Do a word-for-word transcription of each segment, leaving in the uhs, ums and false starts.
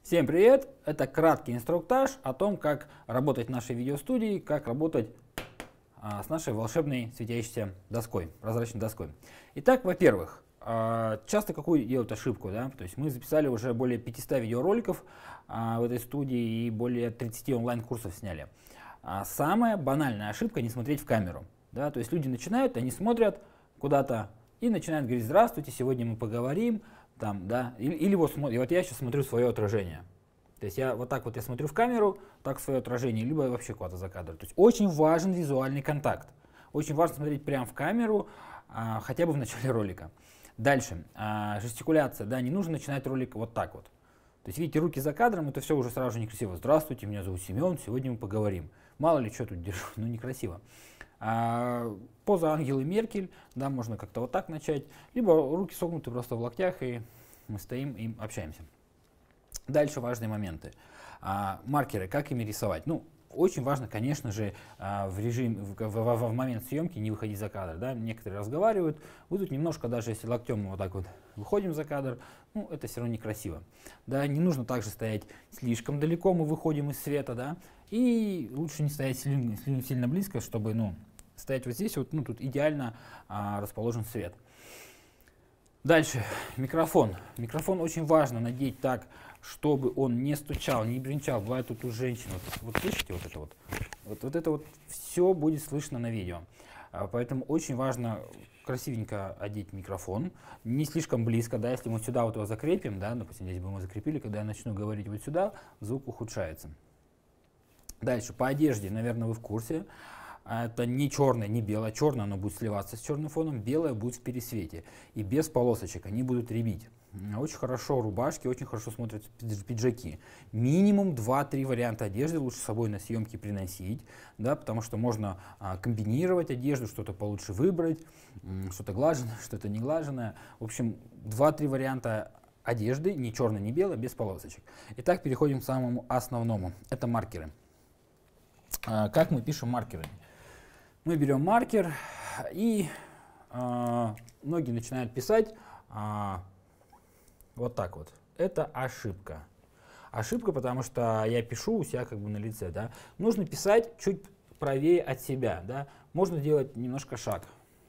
Всем привет! Это краткий инструктаж о том, как работать в нашей видеостудии, как работать а, с нашей волшебной светящейся доской, прозрачной доской. Итак, во-первых, а, часто какую делают ошибку, да? То есть мы записали уже более пятисот видеороликов а, в этой студии и более тридцати онлайн-курсов сняли. А самая банальная ошибка — не смотреть в камеру. Да? То есть люди начинают, они смотрят куда-то и начинают говорить: здравствуйте, сегодня мы поговорим. Там, да, или, или вот, и вот я сейчас смотрю свое отражение. То есть я вот так вот я смотрю в камеру, так свое отражение, либо вообще куда-то за кадр. То есть очень важен визуальный контакт. Очень важно смотреть прямо в камеру, а, хотя бы в начале ролика. Дальше, а, жестикуляция, да, не нужно начинать ролик вот так вот. То есть видите, руки за кадром, это все уже сразу же некрасиво. Здравствуйте, меня зовут Семен, сегодня мы поговорим. Мало ли что тут держу, ну некрасиво. А, поза Ангелы Меркель, да, можно как-то вот так начать, либо руки согнуты просто в локтях, и мы стоим и общаемся. Дальше важные моменты. А, маркеры, как ими рисовать? Ну, очень важно, конечно же, а, в режим, в, в, в, в момент съемки не выходить за кадр. Да? Некоторые разговаривают, вы тут немножко, даже если локтем мы вот так вот выходим за кадр, ну, это все равно некрасиво. Да? Не нужно также стоять слишком далеко, мы выходим из света, да? И лучше не стоять сильно, сильно, сильно близко, чтобы, ну, стоять вот здесь, вот, ну, тут идеально а, расположен свет. Дальше, микрофон. Микрофон очень важно надеть так, чтобы он не стучал, не бренчал. Бывает тут у женщин, вот, вот слышите, вот это вот, вот, вот это вот все будет слышно на видео. А, поэтому очень важно красивенько одеть микрофон, не слишком близко, да, если мы сюда вот его закрепим, да, допустим, здесь бы мы закрепили, когда я начну говорить вот сюда, звук ухудшается. Дальше, по одежде, наверное, вы в курсе. Это не черное, не белое. Черное оно будет сливаться с черным фоном, белое будет в пересвете. И без полосочек они будут рябить. Очень хорошо рубашки, очень хорошо смотрятся пиджаки. Минимум два-три варианта одежды лучше с собой на съемки приносить, да, потому что можно а, комбинировать одежду, что-то получше выбрать, что-то глаженное, что-то не глаженное. В общем, два-три варианта одежды, не черное, не белое, без полосочек. Итак, переходим к самому основному. Это маркеры. А, как мы пишем маркеры? Мы берем маркер, и а, многие начинают писать а, вот так вот. Это ошибка. Ошибка, потому что я пишу у себя как бы на лице. Да? Нужно писать чуть правее от себя. Да? Можно делать немножко шаг.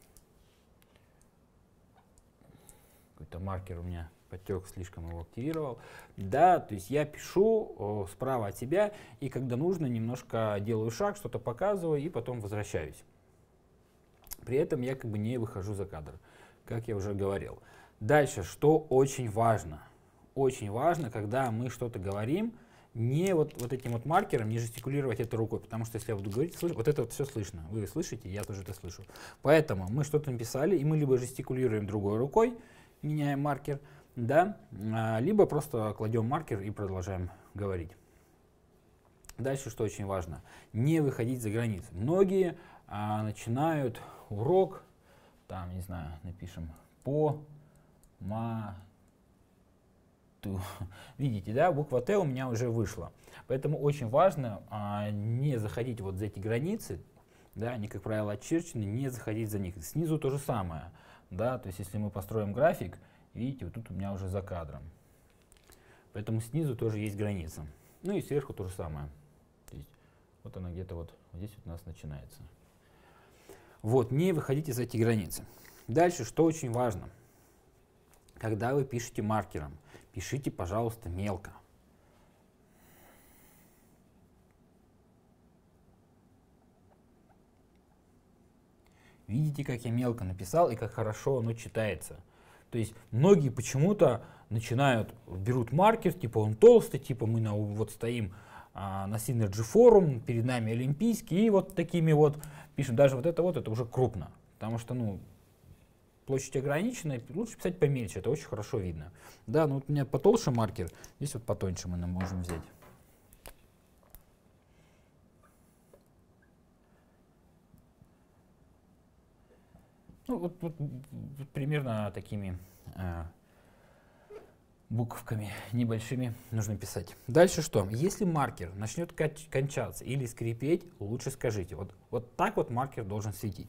Какой-то маркер у меня потек, слишком его активировал. Да, то есть я пишу о, справа от себя, и когда нужно, немножко делаю шаг, что-то показываю, и потом возвращаюсь. При этом я как бы не выхожу за кадр, как я уже говорил. Дальше, что очень важно. Очень важно, когда мы что-то говорим, не вот, вот этим вот маркером, не жестикулировать этой рукой, потому что если я буду говорить, слыш, вот это вот все слышно. Вы слышите, я тоже это слышу. Поэтому мы что-то написали, и мы либо жестикулируем другой рукой, меняем маркер, да, либо просто кладем маркер и продолжаем говорить. Дальше, что очень важно, не выходить за границы. Многие а, начинают урок, там, не знаю, напишем по ма ту. Видите, да, буква Т у меня уже вышла. Поэтому очень важно а, не заходить вот за эти границы, да, они, как правило, очерчены, не заходить за них. Снизу то же самое, да, то есть если мы построим график, видите, вот тут у меня уже за кадром. Поэтому снизу тоже есть граница. Ну и сверху то же самое. То есть вот она где-то вот, вот здесь вот у нас начинается. Вот, не выходите за эти границы. Дальше, что очень важно. Когда вы пишете маркером, пишите, пожалуйста, мелко. Видите, как я мелко написал и как хорошо оно читается. То есть многие почему-то начинают, берут маркер, типа он толстый, типа мы на, вот стоим а, на Synergy Forum, перед нами олимпийский, и вот такими вот пишем. Даже вот это вот, это уже крупно, потому что, ну, площадь ограничена, лучше писать помельче, это очень хорошо видно. Да, ну вот у меня потолще маркер, здесь вот потоньше мы можем взять. Ну, вот, вот, вот примерно такими э, буковками небольшими нужно писать. Дальше что? Если маркер начнет кончаться или скрипеть, лучше скажите. Вот, вот так вот маркер должен светить.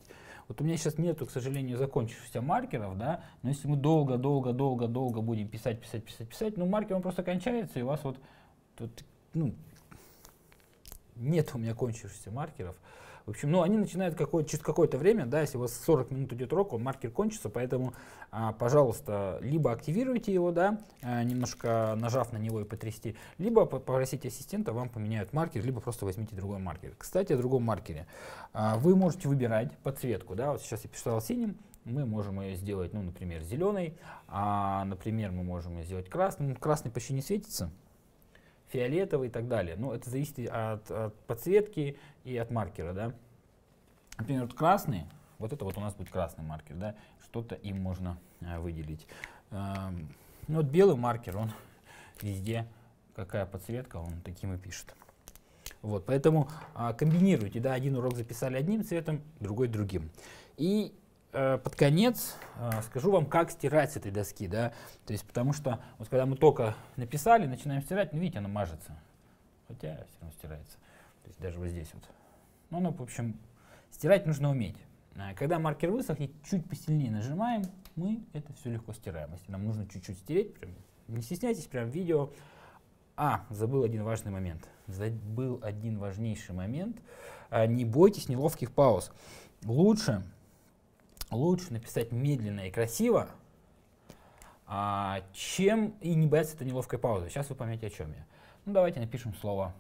Вот у меня сейчас нету, к сожалению, закончившихся маркеров, да, но если мы долго-долго-долго-долго будем писать, писать, писать, писать, ну маркер он просто кончается, и у вас вот тут, ну, нет у меня кончившихся маркеров. В общем, ну, они начинают какое через какое-то время, да, если у вас сорок минут идет урок, он маркер кончится, поэтому, а, пожалуйста, либо активируйте его, да, а, немножко нажав на него и потрясти, либо попросите ассистента, вам поменяют маркер, либо просто возьмите другой маркер. Кстати, о другом маркере. А, вы можете выбирать подсветку, да, вот сейчас я писал синим, мы можем ее сделать, ну, например, зеленой, а, например, мы можем ее сделать красным. Красный почти не светится, фиолетовый и так далее. Но это зависит от, от подсветки и от маркера, да. Например, вот красный, вот это вот у нас будет красный маркер, да, что-то им можно а, выделить. А, ну, вот белый маркер, он везде, какая подсветка, он таким и пишет. Вот, поэтому а, комбинируйте, да, один урок записали одним цветом, другой другим. И под конец э, скажу вам, как стирать с этой доски, да, то есть потому что вот когда мы только написали, начинаем стирать, ну видите, она мажется, хотя все равно стирается, то есть даже вот здесь вот. Ну, ну в общем, стирать нужно уметь. Когда маркер высохнет, чуть посильнее нажимаем, мы это все легко стираем. Если нам нужно чуть-чуть стереть, прям, не стесняйтесь, прям видео. А, забыл один важный момент, забыл один важнейший момент, а, не бойтесь неловких пауз. Лучше Лучше написать медленно и красиво, а, чем и не бояться этой неловкой паузы. Сейчас вы поймете, о чем я. Ну, давайте напишем слово.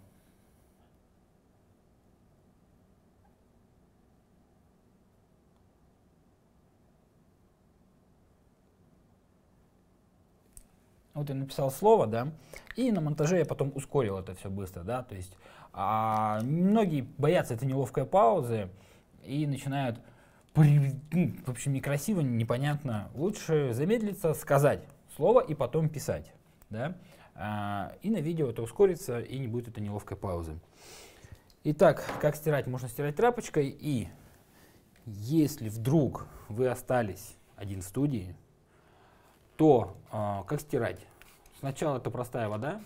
Вот я написал слово, да, и на монтаже я потом ускорил это все быстро, да, то есть а, многие боятся этой неловкой паузы и начинают... В общем, некрасиво, непонятно. Лучше замедлиться, сказать слово и потом писать. Да? А, и на видео это ускорится, и не будет этой неловкой паузы. Итак, как стирать? Можно стирать тряпочкой. И если вдруг вы остались один в студии, то а, как стирать? Сначала это простая вода.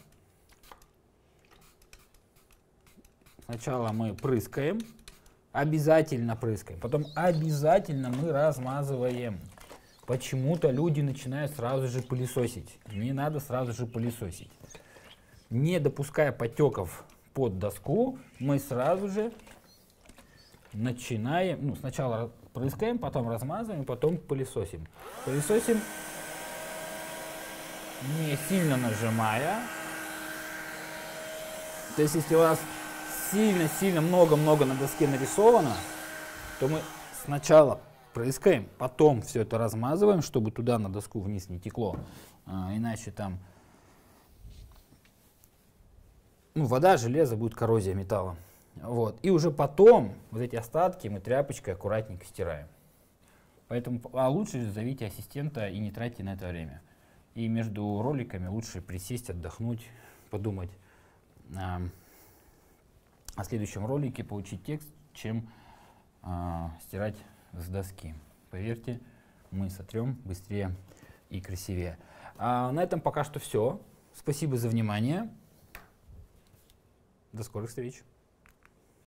Сначала мы прыскаем. Обязательно прыскаем. Потом обязательно мы размазываем. Почему-то люди начинают сразу же пылесосить. Не надо сразу же пылесосить. Не допуская потеков под доску, мы сразу же начинаем, ну, сначала прыскаем, потом размазываем, потом пылесосим. Пылесосим, не сильно нажимая. То есть, если у вас сильно-сильно много-много на доске нарисовано, то мы сначала прыскаем, потом все это размазываем, чтобы туда на доску вниз не текло, а, иначе там ну, вода, железо, будет коррозия металла. Вот. И уже потом вот эти остатки мы тряпочкой аккуратненько стираем. Поэтому а лучше зовите ассистента и не тратьте на это время. И между роликами лучше присесть, отдохнуть, подумать а, о следующем ролике, получить текст, чем а, стирать с доски. Поверьте, мы сотрем быстрее и красивее. А на этом пока что все. Спасибо за внимание. До скорых встреч.